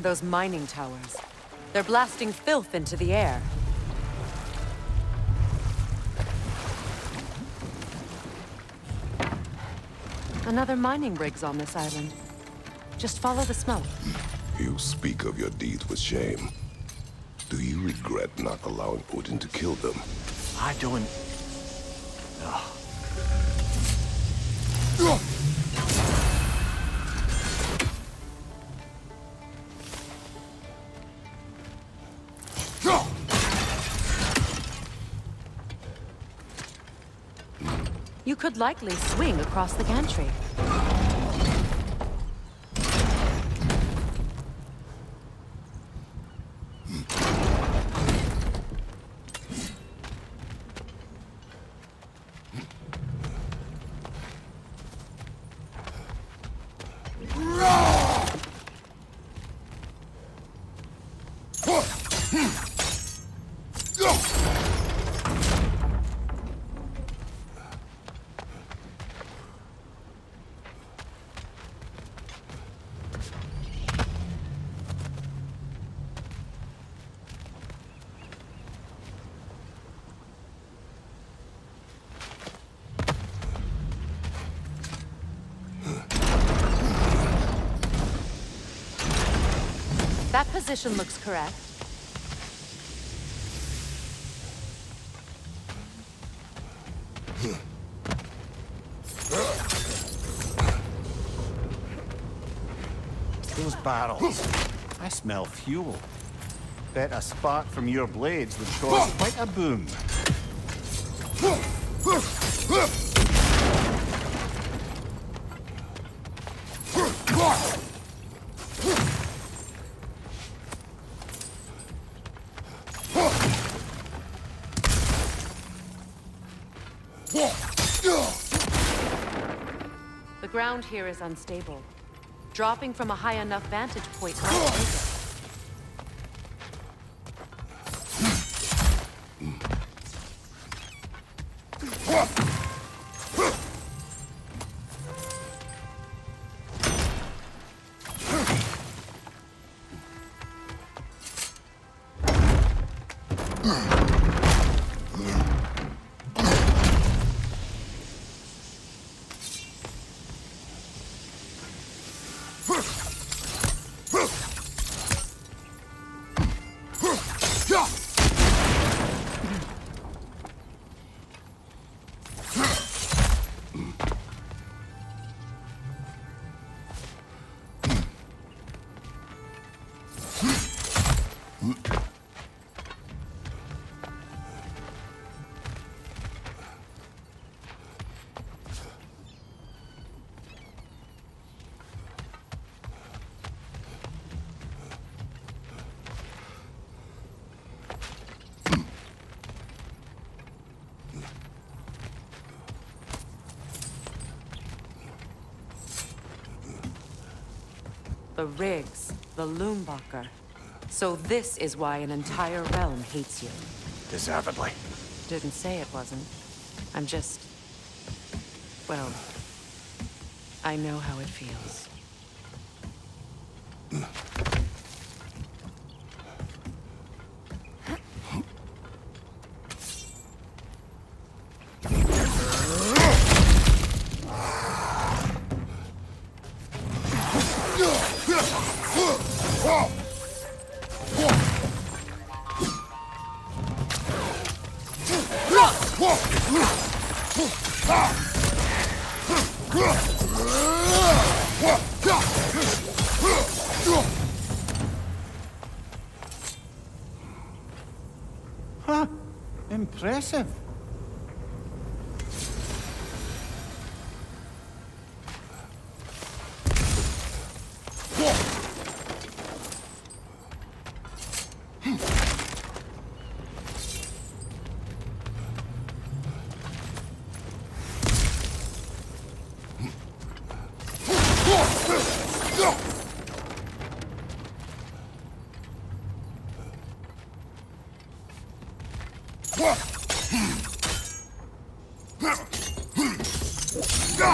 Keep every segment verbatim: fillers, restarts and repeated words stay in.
those mining towers. They're blasting filth into the air. Another mining rig's on this island. Just follow the smoke. You speak of your deeds with shame. Do you regret not allowing Odin to kill them? I don't... No. You could likely swing across the gantry. That position looks correct. Those barrels. I smell fuel. Bet a spark from your blades would cause quite a boom. The ground here is unstable. Dropping from a high enough vantage point might take it. The rigs, the Loombacher. So this is why an entire realm hates you. Deservedly. Didn't say it wasn't. I'm just... well... I know how it feels. Huh. Impressive.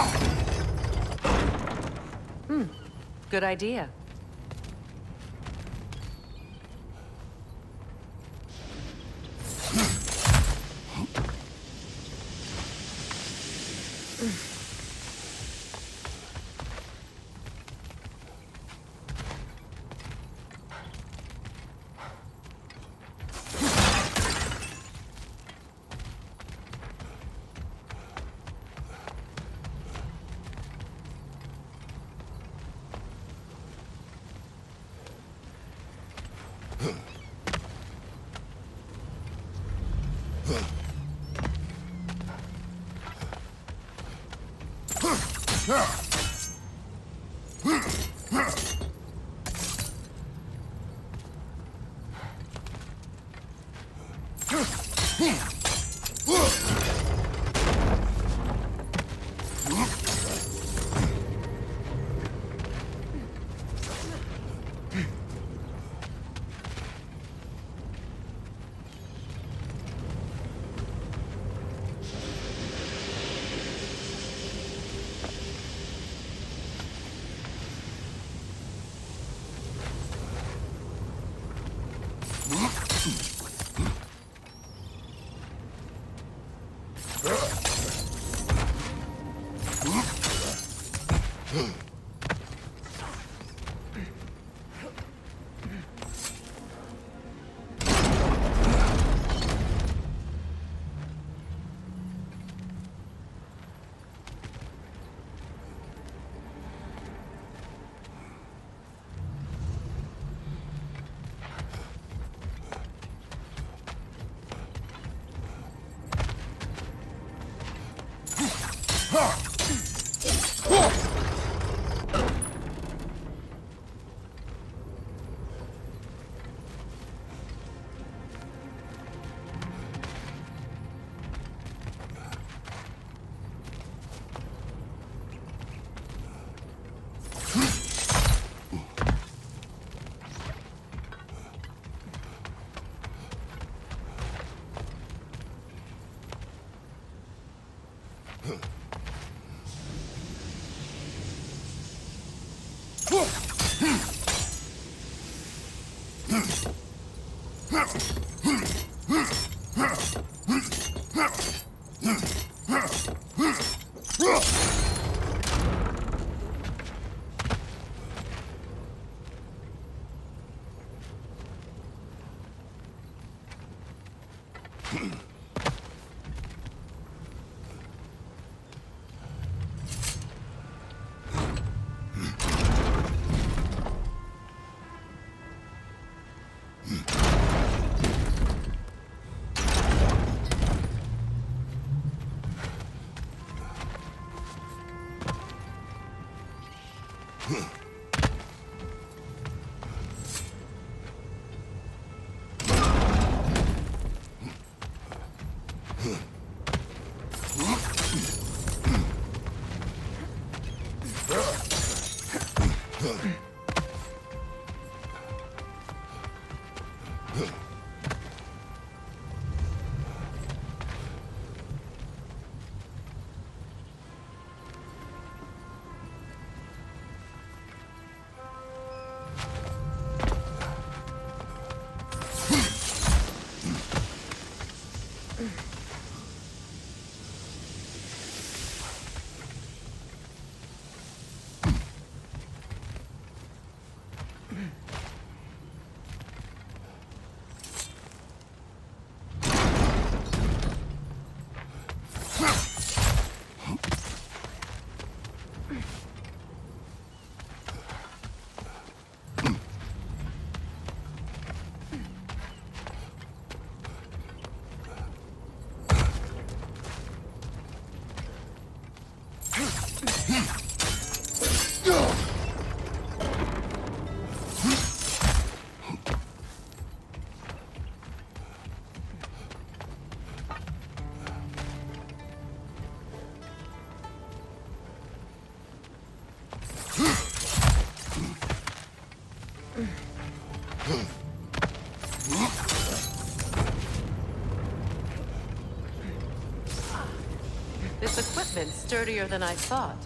Hmm. Good idea. This equipment's sturdier than I thought.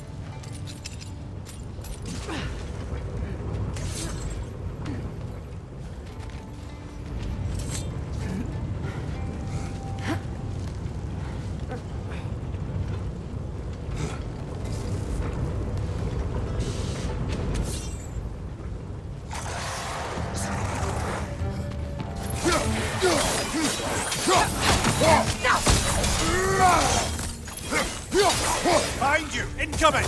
Behind you! Incoming!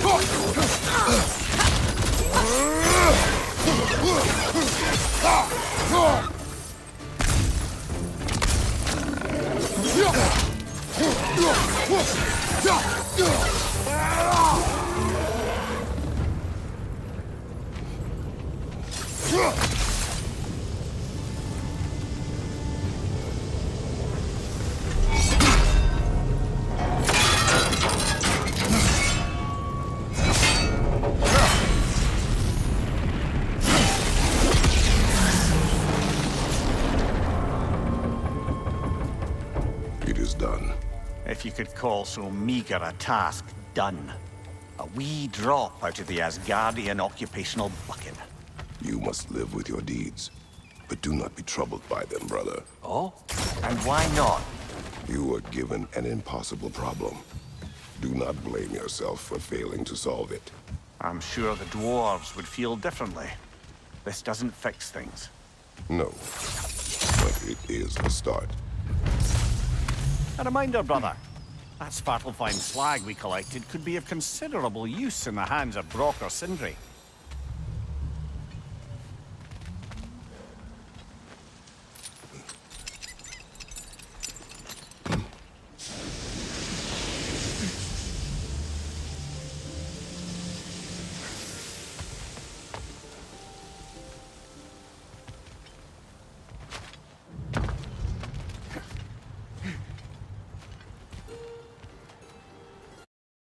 It is done. If you could call so meager a task done. A wee drop out of the Asgardian occupational bucket. You must live with your deeds, but do not be troubled by them, brother. Oh? And why not? You were given an impossible problem. Do not blame yourself for failing to solve it. I'm sure the dwarves would feel differently. This doesn't fix things. No, but it is a start. A reminder, brother. That Svartalfheim slag we collected could be of considerable use in the hands of Brok or Sindri.